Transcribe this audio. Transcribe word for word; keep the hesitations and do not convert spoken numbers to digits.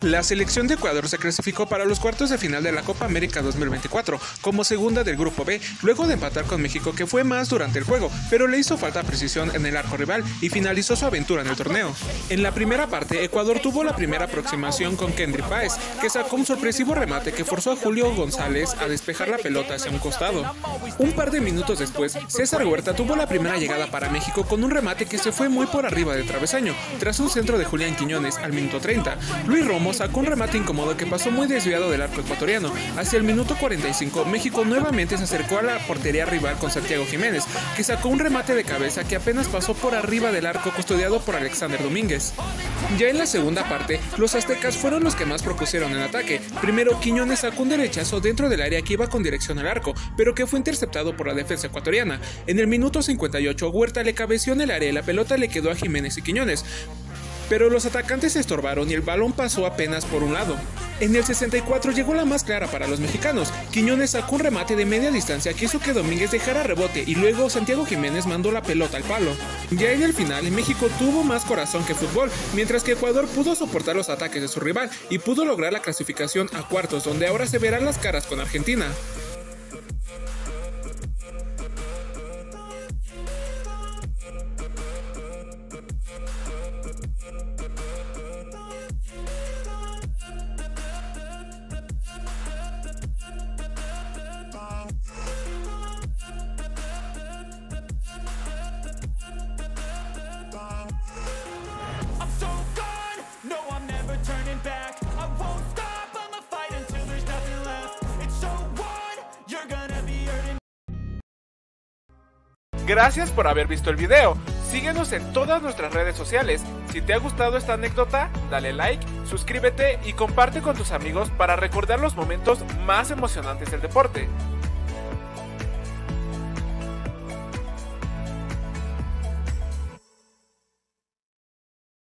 La selección de Ecuador se clasificó para los cuartos de final de la Copa América dos mil veinticuatro, como segunda del Grupo B, luego de empatar con México, que fue más durante el juego, pero le hizo falta precisión en el arco rival y finalizó su aventura en el torneo. En la primera parte, Ecuador tuvo la primera aproximación con Kendry Páez, que sacó un sorpresivo remate que forzó a Julio González a despejar la pelota hacia un costado. Un par de minutos después, César Huerta tuvo la primera llegada para México con un remate que se fue muy por arriba del travesaño, tras un centro de Julián Quiñones al minuto treinta. Luis Romo sacó un remate incómodo que pasó muy desviado del arco ecuatoriano. Hacia el minuto cuarenta y cinco, México nuevamente se acercó a la portería rival con Santiago Jiménez, que sacó un remate de cabeza que apenas pasó por arriba del arco custodiado por Alexander Domínguez. Ya en la segunda parte, los aztecas fueron los que más propusieron en ataque. Primero, Quiñones sacó un derechazo dentro del área que iba con dirección al arco, pero que fue interceptado por la defensa ecuatoriana. En el minuto cincuenta y ocho, Huerta le cabeció en el área y la pelota le quedó a Jiménez y Quiñones, pero los atacantes se estorbaron y el balón pasó apenas por un lado. En el sesenta y cuatro llegó la más clara para los mexicanos. Quiñones sacó un remate de media distancia que hizo que Domínguez dejara rebote y luego Santiago Jiménez mandó la pelota al palo. Ya en el final, México tuvo más corazón que fútbol, mientras que Ecuador pudo soportar los ataques de su rival y pudo lograr la clasificación a cuartos, donde ahora se verán las caras con Argentina. Gracias por haber visto el video. Síguenos en todas nuestras redes sociales. Si te ha gustado esta anécdota, dale like, suscríbete y comparte con tus amigos para recordar los momentos más emocionantes del deporte.